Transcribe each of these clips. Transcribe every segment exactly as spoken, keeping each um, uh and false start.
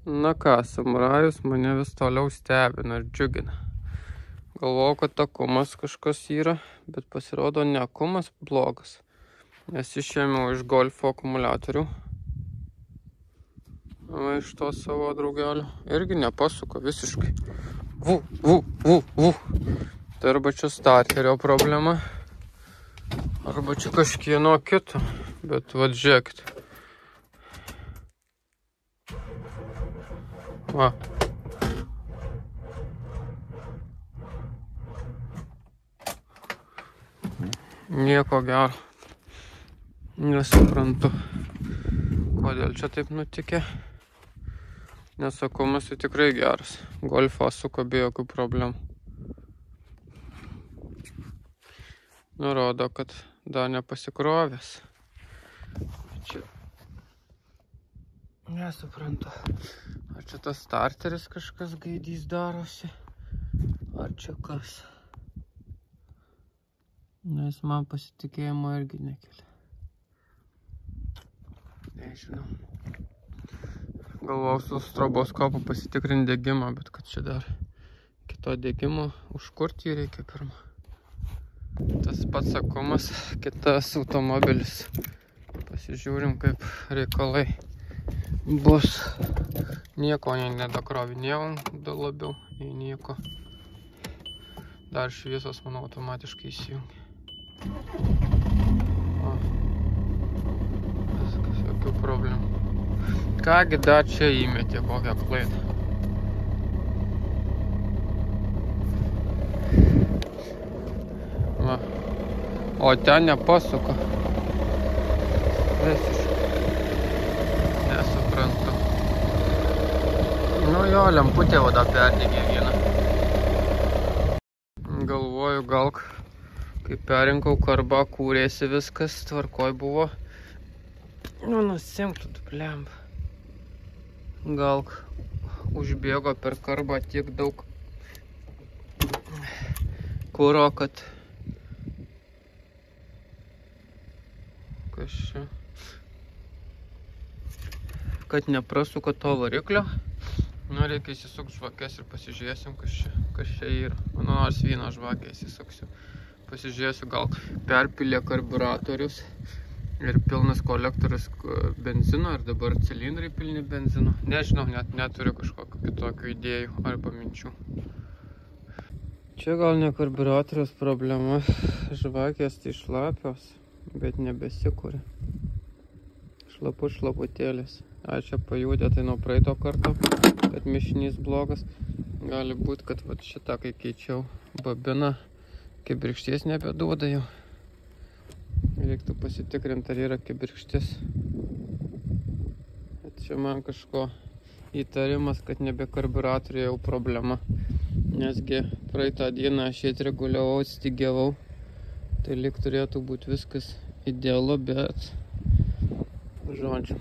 Na ką, samurajus mane vis toliau stebina ir džiugina. Galvojau, kad akumas kažkas yra, bet pasirodo ne akumas blogas. Nes išėmiau iš golfo akumuliatorių. Va, iš to savo draugelio. Irgi nepasuka visiškai. Vu, vu, vu, vu. Tai arba čia starterio problema, arba čia kažkieno kito. Bet va, žiūrėkit. Va. Nieko gero. Nesuprantu, kodėl čia taip nutikė. Nes akumas tai tikrai geras. Golfą suka be jokių problemų. Nurodo, kad dar nepasikrovęs. Čia nesuprantu. Ar čia tas starteris kažkas gaidys darosi? Ar čia kas? Nes man pasitikėjimo irgi nekelia. Nežinau. Galvau su stroboskopu pasitikrinti degimą, bet kad čia dar kito degimo užkurti reikia pirmą. Tas pats akumas, kitas automobilis. Pasižiūrim, kaip reikalai bus. Nieko nedakrovinėjau dar labiau, nei nieko. Dar šviesos, manau, automatiškai įsijungia. O. Viskas, jokių problemų. Kągi dar čia įmetė kokią klaidą. Va. O ten nepasuka. Visiškai. Nesuprantu. Nu jo, lemputė vada perdegė vieną. Galvoju, gal kai perinkau karbą, kūrėsi viskas, tvarkoj buvo. Nu, nusimk tu, blemba. Gal užbėgo per karbą tiek daug kuro, kad... Kas čia? Kad neprasuka to variklio. Nu, reikia įsisukti žvakės ir pasižiūrėsim, kas čia, kas čia yra. Mano nors vieną žvakę įsisuksiu. Pasižiūrėsiu, gal perpilė karburatorius ir pilnas kolektorius benzino ir dabar cilindrai pilni benzino. Nežinau, net neturiu kažkokių kitokių idėjų arba minčių. Čia gal ne karburatorius problema. Žvakės tai šlapios, bet nebesikūrė. Šlaput šlaputėlis. A, čia pajūdė, tai nuo praeito karto, kad mišinys blogas. Gali būti, kad vat šitą, kai keičiau babiną, kibirkšties nebeduoda jau. Reiktų pasitikrinti, ar yra kibirkštis. Bet čia man kažko įtarimas, kad nebe karburatoriuje jau problema. Nesgi praeitą dieną aš jį reguliavau, stygiavau. Tai lyg turėtų būti viskas idealu, bet žodžiu.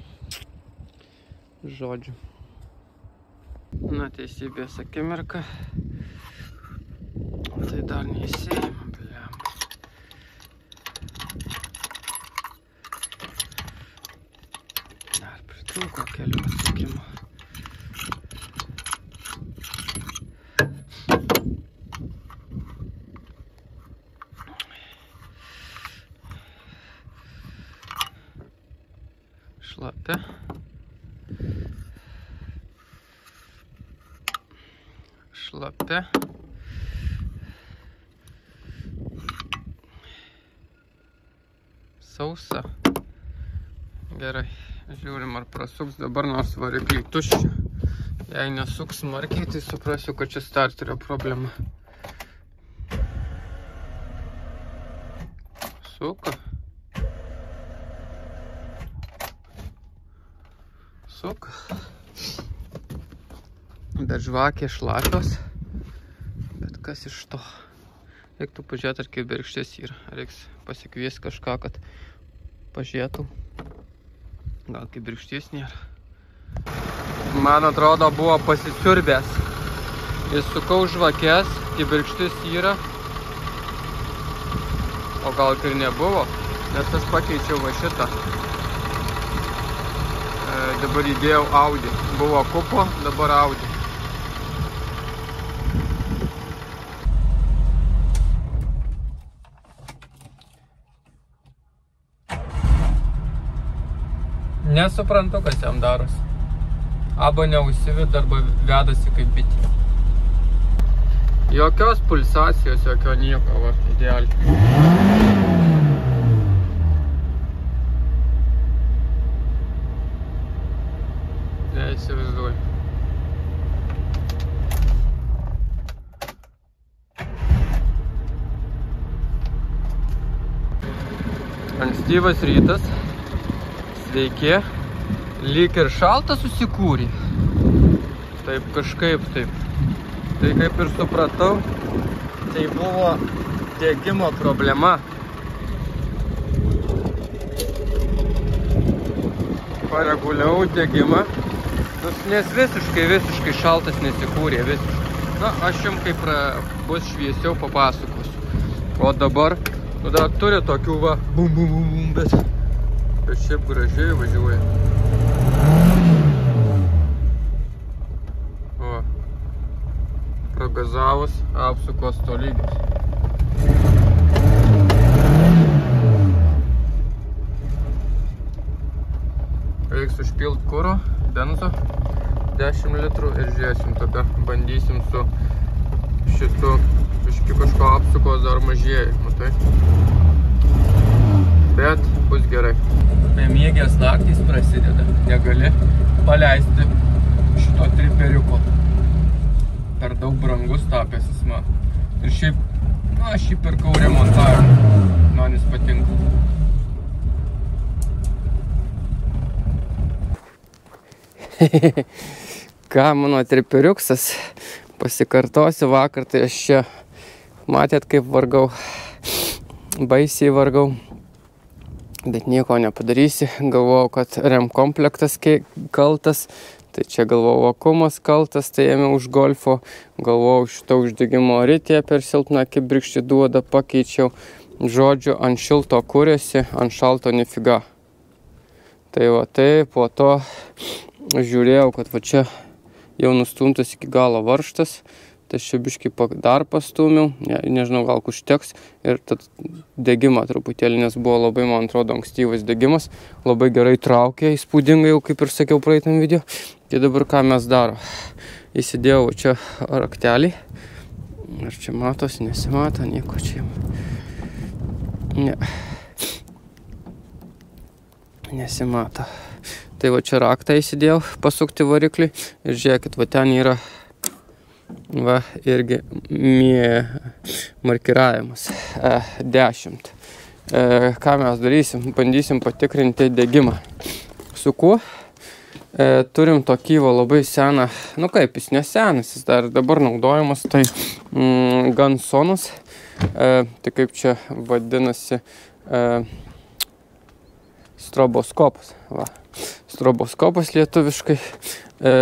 Žodžiu. Na, teisybės akimirka. Tai dar neįsėjama, bliam. Dar pritrūko kelių atsukimų. Šlapia. Šlapia. Sausa. Gerai. Žiūrim, ar prasuks dabar, nors varikliai tuščia. Jei nesuks smarkiai, tai suprasiu, kad čia starterio problema. Suka. Suka. Bet žvakė šlapios. Bet kas iš to? Reiktų pažiūrėti, ar kibirkštis yra. Reiks pasikviesti kažką, kad pažiūrėtų. Gal kibirkštis nėra. Man atrodo, buvo pasisiurbęs. Įsukau žvakės, kibirkštis yra. O gal ir nebuvo, nes aš pakeičiau va šitą dabar įdėjau Audi. Buvo kupo, dabar Audi. Nesuprantu, kas jam darosi. Aba neužsiveda arba vedasi kaip bitė. Jokios pulsacijos, jokio nieko, va, idealiai. Neįsivaizduoju. Ankstyvas rytas. Sveiki. Lyg ir šalta susikūrė. Taip kažkaip taip. Tai kaip ir supratau, tai buvo degimo problema. Pareguliavau degimą. Nes visiškai, visiškai šaltas nesikūrė. Visiškai. Na, aš jums kaip bus šviesiau papasakosiu. O dabar, nu dar turi tokių va, bum, bum, bum, bum, bet, bet šiaip gražiai važiuoja. O, pragazavus apsukos tolygiai. Reiks užpilt kuro, benzo, dešimt litrų ir žiūrėsim tada, bandysim su šitu, biški kažko apsukos dar mažėja, matai? Bet bus gerai. Bemiegės naktys prasideda, negali paleisti šito triperiuko. Per daug brangus tapęs jis man. Ir šiaip, na, aš jį pirkau remontavimą, man jis patinka. Ką, mano triperiuksas, pasikartosiu vakar, tai aš čia, matėt kaip vargau, baisiai vargau, bet nieko nepadarysi, galvojau, kad rem komplektas kaltas, tai čia galvojau, vakuumas kaltas, tai ėmiau už golfo, galvojau, šitą uždegimo ritę per silpną kibirkštį duoda, pakeičiau, žodžiu, ant šilto kuriasi, ant šalto nefiga. Tai va, tai po to žiūrėjau, kad va čia jau nustumtas iki galo varžtas, tai čia biškį dar pastumiau, ne, nežinau, gal užteks ir tad degimą truputėlį, nes buvo labai, man atrodo, ankstyvas degimas, labai gerai traukė, įspūdingai, jau kaip ir sakiau praeitam video. Tai dabar ką mes daro? Įsidėjau čia raktelį, ar čia matos, nesimato, nieko čia. Ne. Nesimato. Tai va čia raktą įsidėjau, pasukti variklį ir žiūrėkit, va ten yra va irgi markiravimas e, dešimt. E, ką mes darysim? Bandysim patikrinti degimą. Su kuo? E, turim tokį va labai seną, nu kaip, jis nesenas, jis dar dabar naudojamas, tai mm, Gansonas, e, tai kaip čia vadinasi, e, stroboskopas, va. Stroboskopas lietuviškai. E,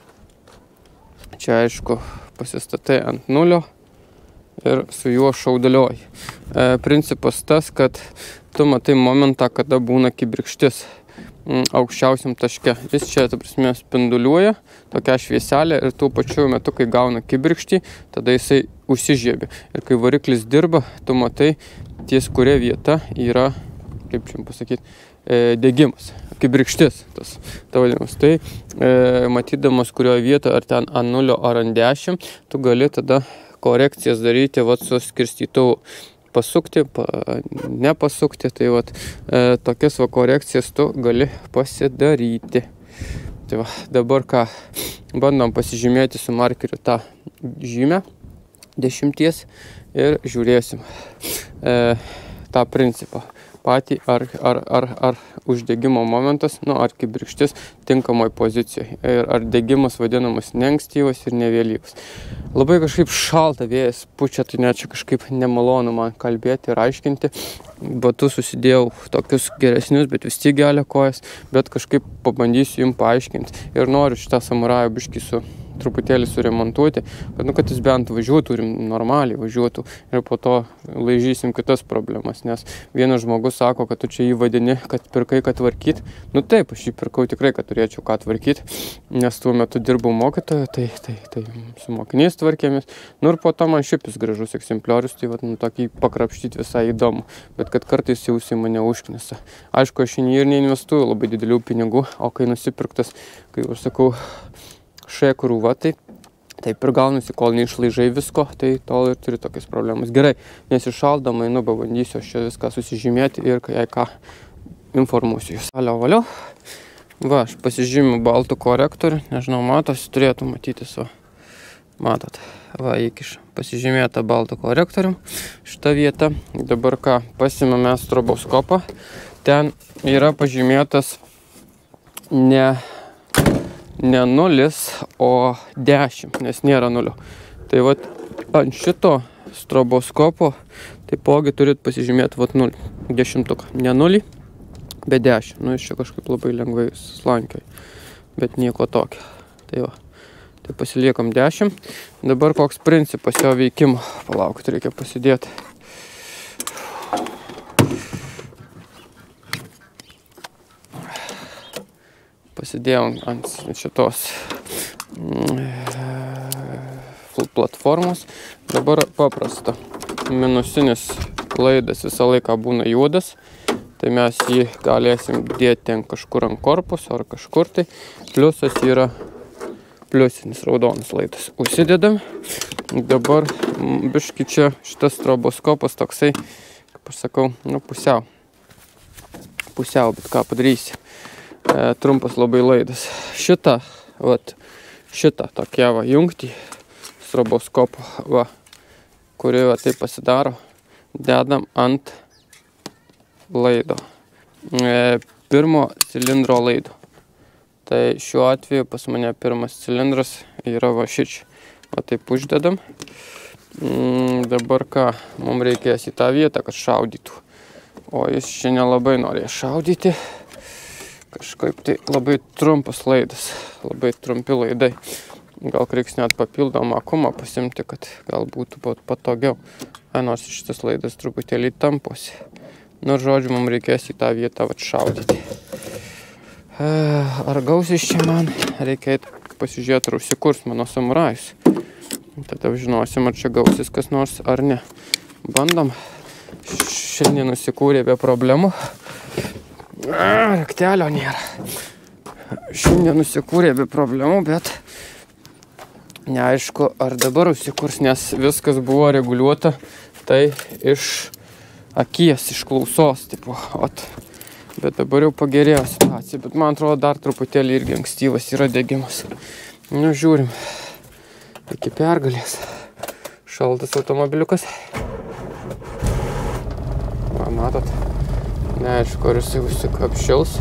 čia aišku pasistatai ant nulio ir su juo šaudalioji. E, principas tas, kad tu matai momentą, kada būna kibirkštis m, aukščiausiam taške. Jis čia, ta prasme, spinduliuoja tokia švieselė ir tuo pačiu metu, kai gauna kibirkštį, tada jisai užsižiebia. Ir kai variklis dirba, tu matai ties kuria vieta yra, kaip čia pasakyti, degimas, kibirkštis tas, ta vadinamas. Tai e, matydamas kurioje vietoje, ar ten ant nulio, ar ant dešimt, tu gali tada korekcijas daryti vat su skirstytuvu. Pasukti, pa, nepasukti, tai vat e, tokias va korekcijas tu gali pasidaryti. Tai va, dabar ką, bandom pasižymėti su markeriu tą žymę dešimties ir žiūrėsim e, tą principą. Patį, ar, ar, ar, ar uždegimo momentas, nu, ar kibirkštis tinkamoj pozicijoje. Ir ar degimas vadinamas neankstyvas ir nevėlyvas. Labai kažkaip šalta vėjas pučia, tai net čia kažkaip nemalonu man kalbėti ir aiškinti. Batus susidėjau tokius geresnius, bet vis tiek gelia kojas, bet kažkaip pabandysiu jums paaiškinti. Ir noriu šitą samurajų biškį su truputėlį suremontuoti, kad, nu, kad jis bent važiuotų ir normaliai važiuotų ir po to laižysim kitas problemas, nes vienas žmogus sako, kad tu čia jį vadini, kad pirkai, kad tvarkyt. Nu taip, aš jį pirkau tikrai, kad turėčiau ką tvarkyti, nes tuo metu dirbau mokytoju, tai, tai, tai su mokiniais tvarkėmės. Nu ir po to man šiaip jis gražus egzempliorius, tai vat, nu, tokį pakrapštyti visai įdomu, bet kad kartais jau jis mane užknisa. Aišku, aš į jį ir neinvestuoju labai didelių pinigų, o kai nusipirktas, kai aš sakau, šė krūva, tai taip ir gaunasi, kol neišlaižai visko, tai tol ir turi tokias problemas. Gerai, nesišaldama, einu, pabandysiu aš čia viską susižymėti ir kai ką informuosiu jūs. Valio, valio. Va, aš pasižymiu baltų korektorių, nežinau, matosi, turėtų matyti su. Matot, va, įkiš pasižymėta baltų korektorium šitą vietą. Dabar ką, pasimame stroboskopą. Ten yra pažymėtas ne... ne nulis, o dešimt, nes nėra nulio. Tai vat ant šito stroboskopo taipogi turit pasižymėti vat nulį, dešimtuką. Ne nulį, bet dešimt. Nu, jis čia kažkaip labai lengvai slankiai, bet nieko tokio. Tai va, tai pasiliekam dešimt. Dabar koks principas jo veikimo. Palaukit, reikia pasidėti. Pasidėjom ant šitos platformos. Dabar paprasta. Minusinis laidas visą laiką būna juodas. Tai mes jį galėsim dėti ten kažkur ant korpuso ar kažkur tai. Pliusas yra pliusinis raudonas laidas. Užsidedam. Dabar biški čia šitas stroboskopas toksai, kaip aš sakau, nu pusiau. Pusiau, bet ką padarysi. E, trumpas labai laidas. Šitą, vat, šitą tokia va jungtį stroboskopo, va, kuri va taip pasidaro, dedam ant laido. E, pirmo cilindro laido. Tai šiuo atveju pas mane pirmas cilindras yra va šič. Va taip uždedam. Mm, dabar ką, mums reikės į tą vietą, kad šaudytų. O jis čia nelabai norės šaudyti. Kažkaip tai labai trumpas laidas, labai trumpi laidai. Gal reiks net papildomą akumą pasimti, kad gal būtų patogiau. A, nors šitas laidas truputėlį tamposi. Nu, žodžiu, mums reikės į tą vietą vat šaudyti. Ar gausis čia man? Reikia pasižiūrėti, ar užsikurs mano samurajus. Tada žinosim, ar čia gausis kas nors, ar ne. Bandom. Šiandien nusikūrė be problemų. Raktelio nėra. Šiandien nusikūrė be problemų, bet neaišku, ar dabar užsikurs, nes viskas buvo reguliuota tai iš akies, iš klausos, tipo, ot. Bet dabar jau pagerėjo situacija, bet man atrodo dar truputėlį irgi ankstyvas yra degimas. Nu, žiūrim. Iki pergalės. Šaltas automobiliukas. Va, matot. Neaišku, ar jisai užsikapšils.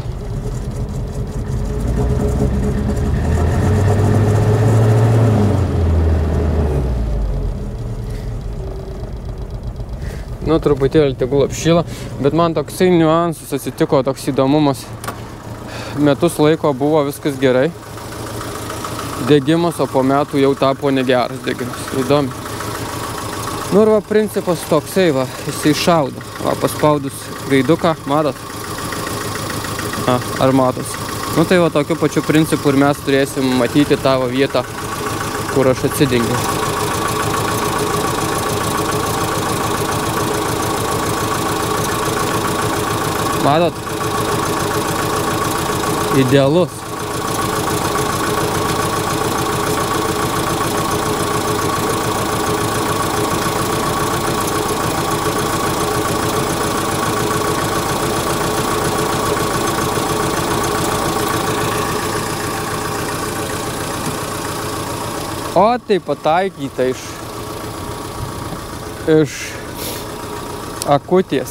Nu, truputėlį tegul apšyla, bet man toksai niuansas atsitiko, toks įdomumas. Metus laiko buvo viskas gerai. Degimas, o po metų jau tapo negeras degimas. Įdomi. Nu ir va, principas toksai, va, jisai šaudo. Va, paspaudus gaiduką, matot? A, ar matos? Nu tai va, tokiu pačiu principu ir mes turėsim matyti tavo vietą, kur aš atsidengiu. Matot? Idealus. O, tai pataikyta iš, iš akutės.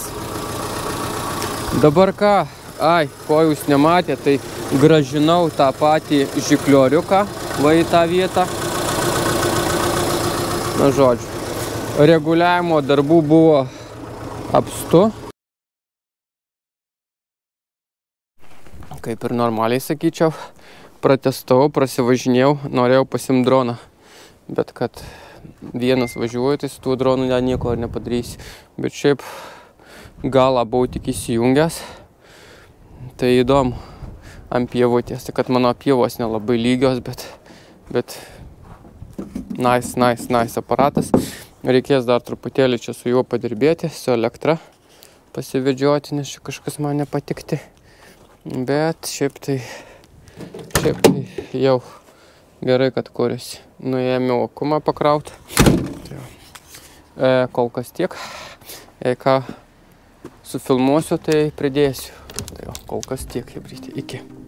Dabar ką, ai, ko jūs nematė, tai grąžinau tą patį žiklioriuką va į tą vietą. Na, žodžiu, reguliavimo darbų buvo apstu. Kaip ir normaliai sakyčiau. pratestavau, prasivažinėjau, norėjau pasimti droną. Bet kad vienas važiuoju, tai su tuo dronu ne, nieko nepadarysiu. Bet šiaip galą buvau tik įsijungęs. Tai įdomu ant pievutės. Tai kad mano pievos nelabai lygios, bet, bet nice, nice, nice aparatas. Reikės dar truputėlį čia su juo padirbėti, su elektra pasivedžioti, nes čia kažkas man nepatikti. Bet šiaip tai, šiaip tai jau gerai, kad kuriasi. Nuėmiau akumą pakrauti. Tai e, kol kas tiek. Jei ką sufilmuosiu, tai pridėsiu. Tai jau, kol kas tiek, hebrytė. Iki.